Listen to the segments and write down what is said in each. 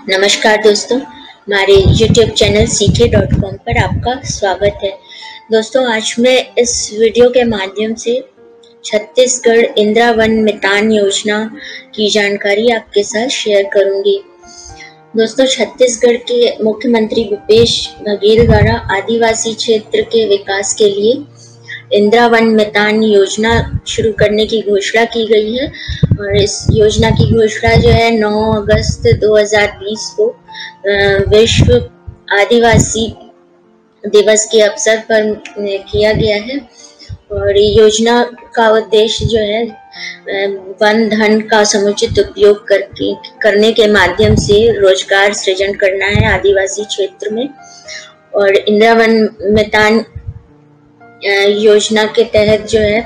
नमस्कार दोस्तों, हमारे YouTube चैनल सीखे.com पर आपका स्वागत है। दोस्तों, आज मैं इस वीडियो के माध्यम से छत्तीसगढ़ इंदिरा वन मितान योजना की जानकारी आपके साथ शेयर करूंगी। दोस्तों, छत्तीसगढ़ के मुख्यमंत्री भूपेश बघेल द्वारा आदिवासी क्षेत्र के विकास के लिए इंदिरा वन मितान योजना शुरू करने की घोषणा की गई है और इस योजना की घोषणा जो है 9 अगस्त 2020 को विश्व आदिवासी दिवस के अवसर पर किया गया है। और ये योजना का उद्देश्य जो है वन धन का समुचित उपयोग करने के माध्यम से रोजगार सृजन करना है आदिवासी क्षेत्र में। और इंदिरा वन मितान योजना के तहत जो है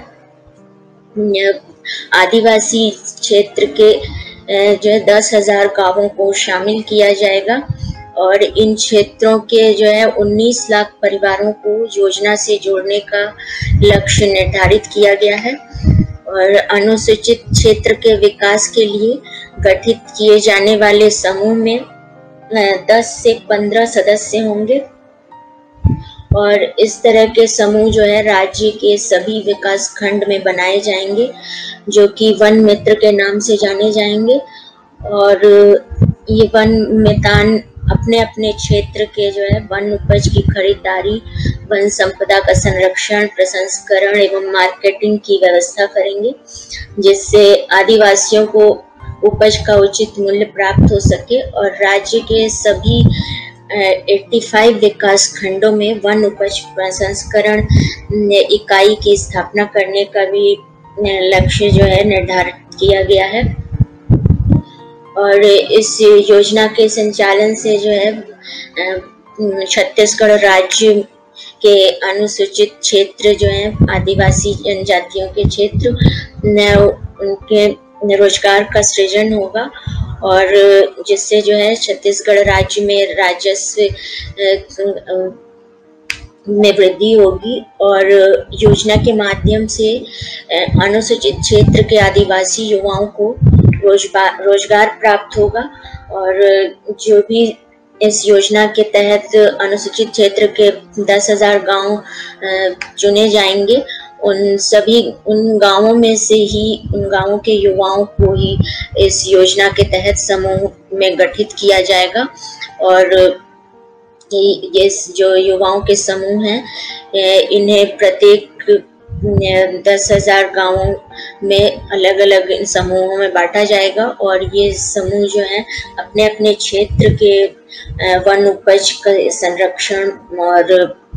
आदिवासी क्षेत्र के जो है 10,000 गांवों को शामिल किया जाएगा और इन क्षेत्रों के जो है 19 लाख परिवारों को योजना से जोड़ने का लक्ष्य निर्धारित किया गया है। और अनुसूचित क्षेत्र के विकास के लिए गठित किए जाने वाले समूह में 10 से 15 सदस्य होंगे और इस तरह के समूह जो है राज्य के सभी विकास खंड में बनाए जाएंगे, जो कि वन मित्र के नाम से जाने जाएंगे। और ये वन मितान अपने अपने क्षेत्र के जो है वन उपज की खरीदारी, वन संपदा का संरक्षण, प्रसंस्करण एवं मार्केटिंग की व्यवस्था करेंगे, जिससे आदिवासियों को उपज का उचित मूल्य प्राप्त हो सके। और राज्य के सभी 85 विकास खंडों में वन उपज प्रसंस्करण इकाई की स्थापना करने का भी लक्ष्य जो है निर्धारित किया गया है। और इस योजना के संचालन से जो है छत्तीसगढ़ राज्य के अनुसूचित क्षेत्र जो है आदिवासी जनजातियों के क्षेत्र उनके रोजगार का सृजन होगा और जिससे जो है छत्तीसगढ़ राज्य में राजस्व में वृद्धि होगी। और योजना के माध्यम से अनुसूचित क्षेत्र के आदिवासी युवाओं को रोजगार प्राप्त होगा। और जो भी इस योजना के तहत अनुसूचित क्षेत्र के 10,000 गांव चुने जाएंगे, उन गांवों में से ही उन गांवों के युवाओं को ही इस योजना के तहत समूह में गठित किया जाएगा। और ये जो युवाओं के समूह हैं इन्हें प्रत्येक 10,000 गांवों में अलग अलग समूहों में बांटा जाएगा और ये समूह जो है अपने अपने क्षेत्र के वन उपज का संरक्षण और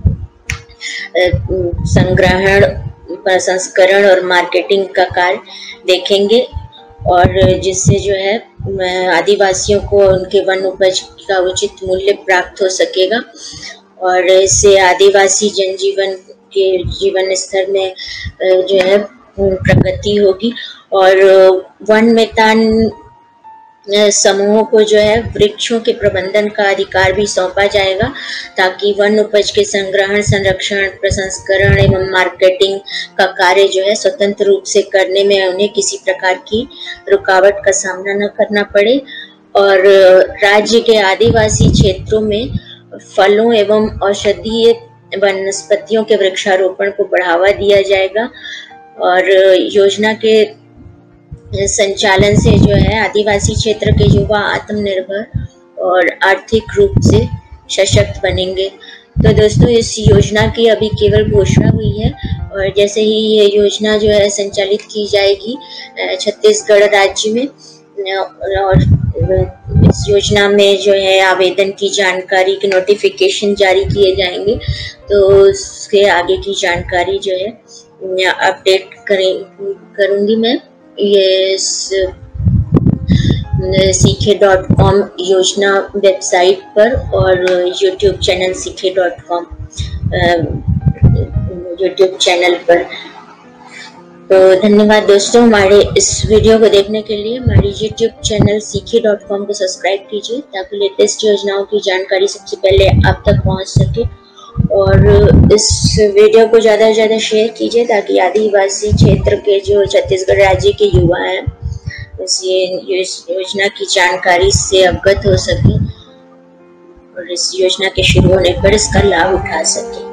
संग्रहण, प्रसंस्करण और मार्केटिंग का कार्य देखेंगे। और जिससे जो है आदिवासियों को उनके वन उपज का उचित मूल्य प्राप्त हो सकेगा और इससे आदिवासी जनजीवन के जीवन स्तर में जो है प्रगति होगी। और वन मितान समूहों को जो है वृक्षों के प्रबंधन का अधिकार भी सौंपा जाएगा, ताकि वन उपज के संग्रहण, संरक्षण, प्रसंस्करण एवं मार्केटिंग का कार्य जो है स्वतंत्र रूप से करने में उन्हें किसी प्रकार की रुकावट का सामना न करना पड़े। और राज्य के आदिवासी क्षेत्रों में फलों एवं औषधीय वनस्पतियों के वृक्षारोपण को बढ़ावा दिया जाएगा। और योजना के संचालन से जो है आदिवासी क्षेत्र के युवा आत्मनिर्भर और आर्थिक रूप से सशक्त बनेंगे। तो दोस्तों, इस योजना की अभी केवल घोषणा हुई है और जैसे ही ये योजना जो है संचालित की जाएगी छत्तीसगढ़ राज्य में और इस योजना में जो है आवेदन की जानकारी के नोटिफिकेशन जारी किए जाएंगे, तो उसके आगे की जानकारी जो है अपडेट करूंगी मैं ये सीखे.com योजना वेबसाइट पर और YouTube चैनल सीखे.com YouTube चैनल पर। तो धन्यवाद दोस्तों, हमारे इस वीडियो को देखने के लिए। हमारे YouTube चैनल सीखे.com को सब्सक्राइब कीजिए ताकि लेटेस्ट योजनाओं की जानकारी सबसे पहले आप तक पहुंच सके। और इस वीडियो को ज़्यादा से ज़्यादा शेयर कीजिए ताकि आदिवासी क्षेत्र के जो छत्तीसगढ़ राज्य के युवा हैं इस योजना की जानकारी से अवगत हो सके और इस योजना के शुरू होने पर इसका लाभ उठा सके।